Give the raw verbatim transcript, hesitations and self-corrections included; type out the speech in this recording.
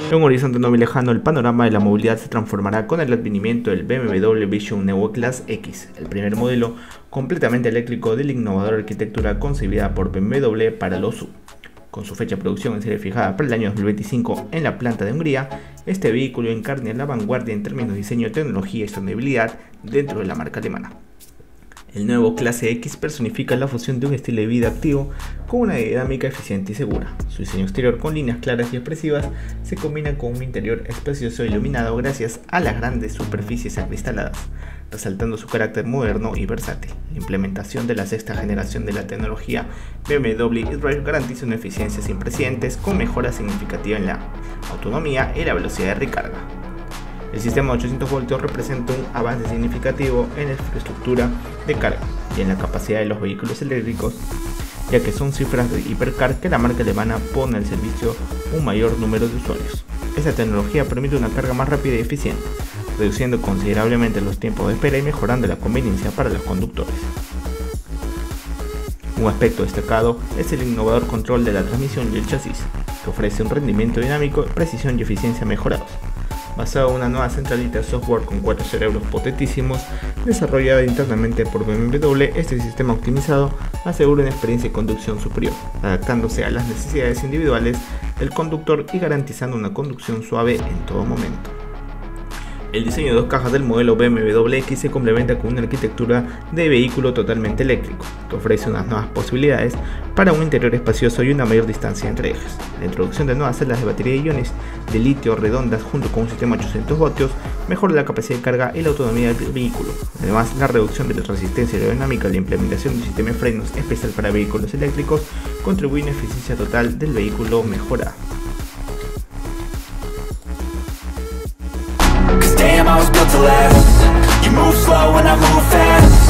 En un horizonte no muy lejano, el panorama de la movilidad se transformará con el advenimiento del B M W Vision Neue Classe X, el primer modelo completamente eléctrico de la innovadora arquitectura concebida por B M W para los S U V. Con su fecha de producción en serie fijada para el año dos mil veinticinco en la planta de Hungría, este vehículo encarna la vanguardia en términos de diseño, tecnología y sostenibilidad dentro de la marca alemana. El nuevo Clase X personifica la fusión de un estilo de vida activo con una dinámica eficiente y segura. Su diseño exterior con líneas claras y expresivas se combina con un interior espacioso e iluminado gracias a las grandes superficies acristaladas, resaltando su carácter moderno y versátil. La implementación de la sexta generación de la tecnología B M W iDrive garantiza una eficiencia sin precedentes con mejora significativa en la autonomía y la velocidad de recarga. El sistema de ochocientos voltios representa un avance significativo en la infraestructura de carga y en la capacidad de los vehículos eléctricos, ya que son cifras de hipercar que la marca alemana pone al servicio un mayor número de usuarios. Esta tecnología permite una carga más rápida y eficiente, reduciendo considerablemente los tiempos de espera y mejorando la conveniencia para los conductores. Un aspecto destacado es el innovador control de la transmisión y el chasis, que ofrece un rendimiento dinámico, precisión y eficiencia mejorados. Basado en una nueva centralita de software con cuatro cerebros potentísimos, desarrollada internamente por B M W, este sistema optimizado asegura una experiencia de conducción superior, adaptándose a las necesidades individuales del conductor y garantizando una conducción suave en todo momento. El diseño de dos cajas del modelo B M W X se complementa con una arquitectura de vehículo totalmente eléctrico, que ofrece unas nuevas posibilidades para un interior espacioso y una mayor distancia entre ejes. La introducción de nuevas celdas de batería de iones de litio redondas junto con un sistema de ochocientos voltios mejora la capacidad de carga y la autonomía del vehículo. Además, la reducción de la resistencia aerodinámica y la implementación de un sistema de frenos especial para vehículos eléctricos contribuye a una eficiencia total del vehículo mejorada. Damn, I was built to last. You move slow and I move fast.